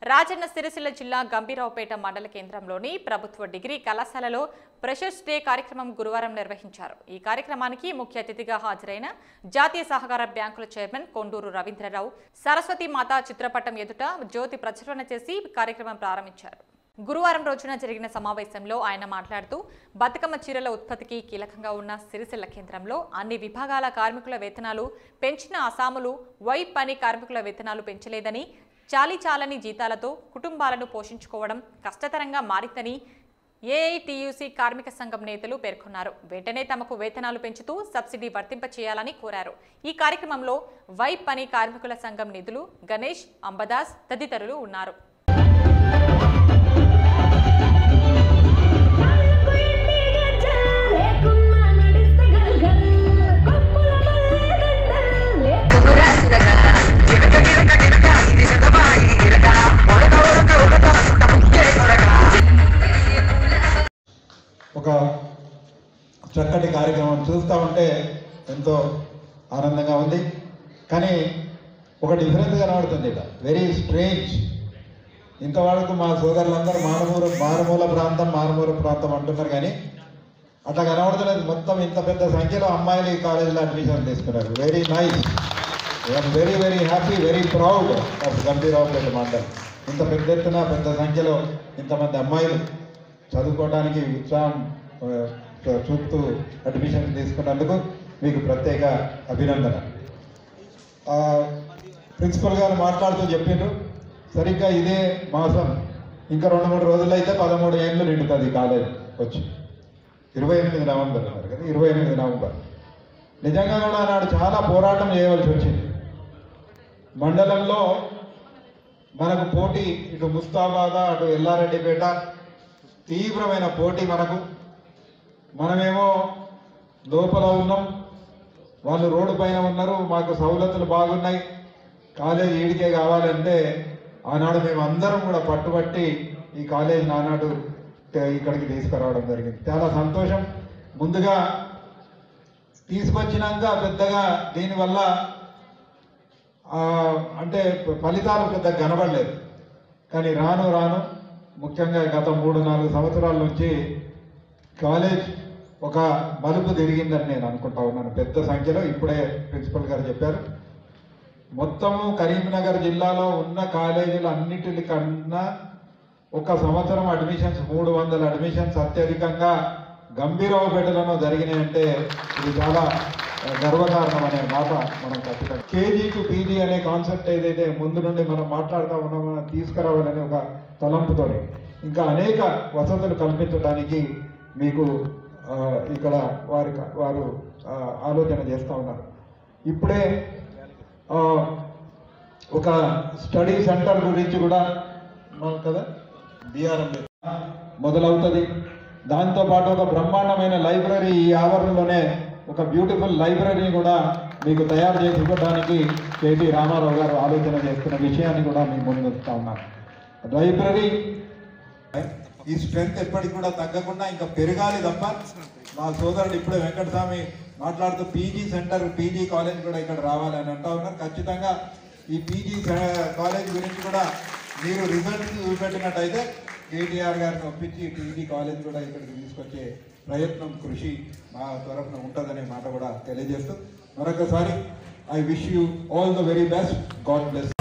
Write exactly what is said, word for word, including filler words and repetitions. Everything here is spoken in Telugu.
రాజన్న సిరిసిల్ల జిల్లా గంభీరావుపేట మండల కేంద్రంలోని ప్రభుత్వ డిగ్రీ కళాశాలలో ఫ్రెషర్స్ డే కార్యక్రమం గురువారం నిర్వహించారు. ఈ కార్యక్రమానికి ముఖ్య అతిథిగా హాజరైన జాతీయ సహకార బ్యాంకుల చైర్మన్ కొండూరు రవీంద్రరావు సరస్వతి మాత చిత్రపటం ఎదుట జ్యోతి ప్రజ్వలన చేసి కార్యక్రమం ప్రారంభించారు. గురువారం రోజున జరిగిన సమావేశంలో ఆయన మాట్లాడుతూ బతుకమ్మ చీరల ఉత్పత్తికి కీలకంగా ఉన్న సిరిసిల్ల కేంద్రంలో అన్ని విభాగాల కార్మికుల వేతనాలు పెంచిన అసాములు వై పని కార్మికుల వేతనాలు పెంచలేదని, చాలీ చాలని జీతాలతో కుటుంబాలను పోషించుకోవడం కష్టతరంగా మారిందని ఏఐటియుసి కార్మిక సంఘం నేతలు పేర్కొన్నారు. వెంటనే తమకు వేతనాలు పెంచుతూ సబ్సిడీ వర్తింప చేయాలని కోరారు. ఈ కార్యక్రమంలో వై పని కార్మికుల సంఘం నిధులు గణేష్, అంబదాస్ తదితరులు ఉన్నారు. ఒక చక్కటి కార్యక్రమం చూస్తూ ఉంటే ఎంతో ఆనందంగా ఉంది. కానీ ఒక డిఫరెన్స్ కనబడుతుంది. ఇక వెరీ స్ట్రేంజ్. ఇంతవరకు మా సోదరులందరూ మారుమూల మారుమూల ప్రాంతం మారుమూల ప్రాంతం అంటున్నారు, కానీ అట్లా కనబడతలేదు. మొత్తం ఇంత పెద్ద సంఖ్యలో అమ్మాయిలు ఈ కాలేజీలో అడ్మిషన్ తీసుకున్నారు. Very nice. I'm very very happy, very proud of Gambhiraopet మండలం. ఇంత పెద్ద ఎత్తున పెద్ద సంఖ్యలో ఇంతమంది అమ్మాయిలు చదువుకోవడానికి ఉత్సాహం చూపుతూ అడ్మిషన్ తీసుకున్నందుకు మీకు ప్రత్యేక అభినందన. ప్రిన్సిపల్ గారు మాట్లాడుతూ చెప్పిండ్రు, సరిగ్గా ఇదే మాసం ఇంకా రెండు మూడు రోజులు అయితే పదమూడు ఏళ్ళు నిండుతుంది కాలేజ్ వచ్చి. ఇరవై ఎనిమిది నవంబర్ అన్నారు కదా, ఇరవై ఎనిమిది నవంబర్. నిజంగా కూడా నాడు చాలా పోరాటం చేయవలసి వచ్చింది. మండలంలో మనకు పోటీ, ఇటు ముస్తాబాద్ అటు ఎల్లారెడ్డిపేట తీవ్రమైన పోటీ మనకు. మనమేమో లోపల ఉన్నాం, వాళ్ళు రోడ్డు పైన ఉన్నారు, మాకు సౌలతులు బాగున్నాయి, కాలేజీ ఈడికే కావాలంటే ఆనాడు మేము అందరం కూడా పట్టుబట్టి ఈ కాలేజీ నానాడు ఇక్కడికి తీసుకురావడం జరిగింది. చాలా సంతోషం. ముందుగా తీసుకొచ్చినాక పెద్దగా దీనివల్ల అంటే ఫలితాలు పెద్దగా కనబడలేదు. కానీ రాను రాను ముఖ్యంగా గత మూడు నాలుగు సంవత్సరాల నుంచి కాలేజ్ ఒక మలుపు తిరిగిందని నేను అనుకుంటా ఉన్నాను. పెద్ద సంఖ్యలో ఇప్పుడే ప్రిన్సిపల్ గారు చెప్పారు, మొత్తము కరీంనగర్ జిల్లాలో ఉన్న కాలేజీలు అన్నిటికన్నా ఒక సంవత్సరం అడ్మిషన్స్ మూడు వందల అడ్మిషన్స్ అత్యధికంగా గంభీరావుపేటలో జరిగినాయంటే ఇది చాలా గర్వకారణం అనే మాట మనం ఖచ్చితంగా. కేజీ టు పీజీ అనే కాన్సెప్ట్ ఏదైతే ముందు నుండి మనం మాట్లాడుతూ ఉన్నామో తీసుకురావాలనే ఒక తలంపుతో ఇంకా అనేక వసతులు కల్పించడానికి మీకు ఇక్కడ వారి వారు ఆలోచన చేస్తూ ఉన్నారు. ఇప్పుడే ఒక స్టడీ సెంటర్ గురించి కూడా కదా బీఆర్ఎం మొదలవుతుంది. దాంతోపాటు ఒక బ్రహ్మాండమైన లైబ్రరీ ఈ ఆవరణలోనే ఒక బ్యూటిఫుల్ లైబ్రరీని కూడా మీకు తయారు చేసి ఇవ్వడానికి కేటీ రామారావు గారు ఆలోచన చేస్తున్న విషయాన్ని కూడా మీ ముందు వస్తూ ఉన్నారు. లైబ్రరీ ఈ స్ట్రెంత్ ఎప్పటికి కూడా తగ్గకుండా ఇంకా పెరగాలి తప్ప. మా సోదరుడు ఇప్పుడే వెంకటస్వామి మాట్లాడుతూ పీజీ సెంటర్ పీజీ కాలేజ్ కూడా ఇక్కడ రావాలని అంటా ఉన్నారు. ఖచ్చితంగా ఈ పీజీ కాలేజ్ గురించి కూడా మీరు రిజల్ట్స్ చూపెట్టినట్టయితే కేటీఆర్ గారిని ఒప్పించి పీజీ కాలేజ్ కూడా ఇక్కడికి తీసుకొచ్చే ప్రయత్నం కృషి మా తరఫున ఉంటుందనే మాట కూడా తెలియజేస్తూ మరొకసారి I wish you all the very best. God bless.